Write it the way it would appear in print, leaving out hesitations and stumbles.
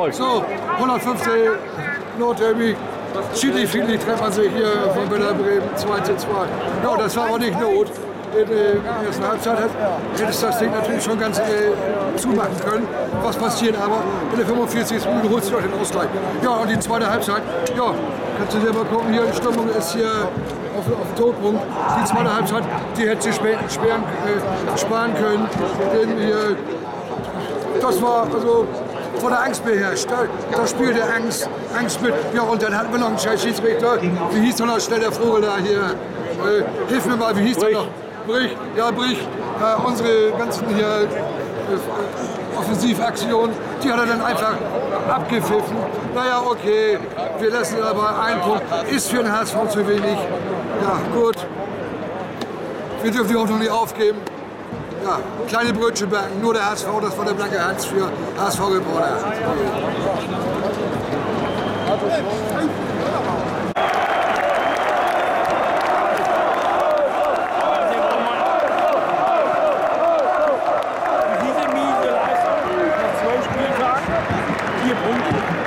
Erfolg. So, 115. NordDerby. Schiedlich, friedlich treffen man sich hier von Werder Bremen 2:2. Ja, das war aber nicht Not. In der ersten Halbzeit hättest das Ding natürlich schon ganz zumachen können. Was passiert aber? In der 45. Minute holst du doch den Ausgleich. Ja, und die zweite Halbzeit, ja, kannst du dir mal gucken, hier die Stimmung ist hier auf dem Todpunkt. Die zweite Halbzeit, die hätte sie sparen können. Denn hier, das war also von der Angst beherrscht. Das Spiel der Angst mit. Ja, und dann hatten wir noch einen Schiedsrichter. Wie hieß doch noch schnell der Vogel da hier? Hilf mir mal, wie hieß der noch? Brich. Ja, Brich. Unsere ganzen hier Offensivaktionen, die hat er dann einfach abgepfiffen. Naja, okay, wir lassen aber einen Punkt. Ist für den HSV zu wenig. Ja, gut. Wir dürfen die Hoffnung nicht aufgeben. Ja, kleine Brötchen backen, nur der HSV, das war der blanke Hans für HSV-Reporter. Diese miese Leistung nach 12 Spieltagen, 4 Punkte.